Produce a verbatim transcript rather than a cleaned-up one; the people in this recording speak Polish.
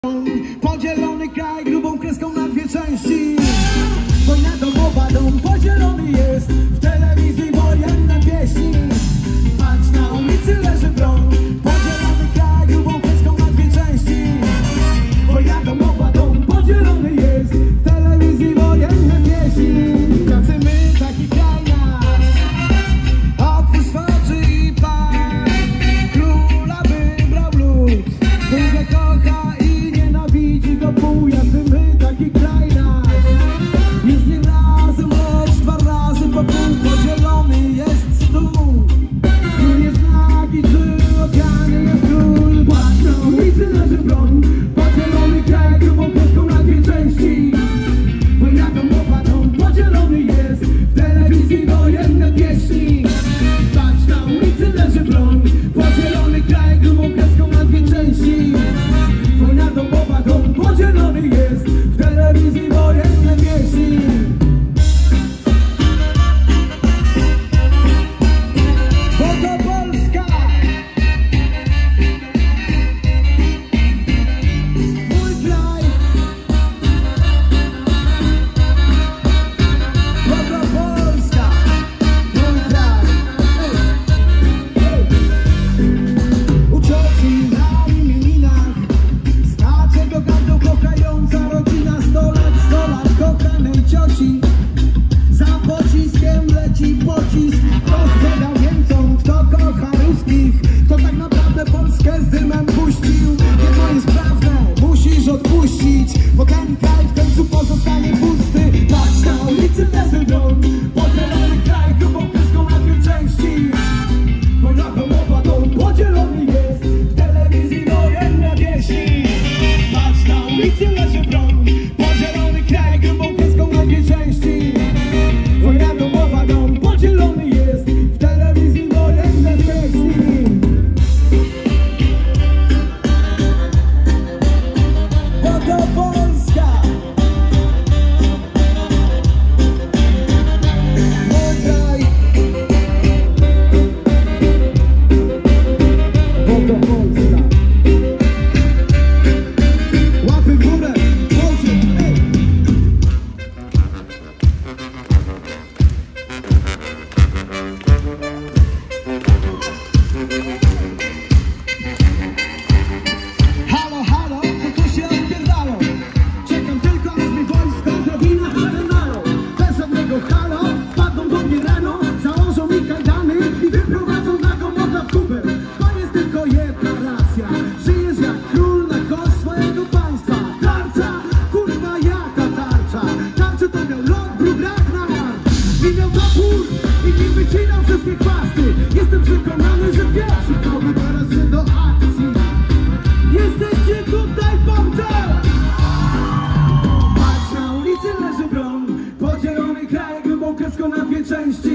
Podzielony kraj grubą kreską na dwie części. Wojna domowa, dom podzielony jest. W telewizji wojenne pieśni. Patrz, na ulicy leży broń. Podzielony kraj grubą kreską na dwie części. Wojna domowa, dom podzielony jest. W telewizji wojenne pieśni. Tacy my, taki kraj nasz. Otwórz oczy i patrz. Króla wybrał lud. Bóg kocha i nienawidzi go pół. Jacy my, taki kraj nasz. Jest nie razem, lecz dwa razy po pół. Podzielony jest stół. Król jest nagi, czy odziany jest król. Patrz, na ulicy leży broń. Podzielony kraj grubą kreską na dwie części. Wojna domowa, dom podzielony jest. W telewizji wojenne pieśni. Patrz, na ulicy leży broń. Podzielony kraj grubą kreską na dwie części. Wojna domowa, dom podzielony jest. W telewizji wojenne pieśni. Bo to Polska! Mój kraj! Bo to Polska! Mój kraj! U cioci na imieninach skacze do gardą kochająca rodzina. Sto lat, sto lat kochanej cioci. Za pociskiem leci pocisk. Kto sprzedał Niemcom, kto kocha ruskich. Kto tak naprawdę Polskę z dymem puścił. Jedno jest prawne, musisz odpuścić, bo ten kraj w końcu pozostanie pusty. Patrz, na ulicy leży broń. Podzielony kraj grubą kreską na dwie części. Wojna domowa, dom podzielony jest. W telewizji wojenne pieśni. Patrz, na ulicy leży broń. Podzielony kraj grubą kreską na dwie części. Wojna domowa, dom podzielony jest. W telewizji wojenne pieśni. Bo to Polska! Mój kraj! Bo to Polska! Łapy w górę! Polskie! Ej! Halo, halo, co tu się odpierdalo? Czekam tylko, aż mi wojsko zrobi na chlebę nalot. Bez żadnego halo, wpadną do mnie rano, założą mi kajdany i wyprowadzą na komota w kubę. To jest tylko jedna racja, żyjesz jak król na koszt swojego państwa. Tarcza, kurwa jaka tarcza? Tarczy to miał lot, brud, Ragnar. I miał topór i nim wycinał wszystkie chwasty. Jestem przekonany, że pierwszy kto wybiera się do akcji. Jesteście tutaj pomczą! Patrz, na ulicy leży broń. Podzielony kraj grubą kreską na dwie części.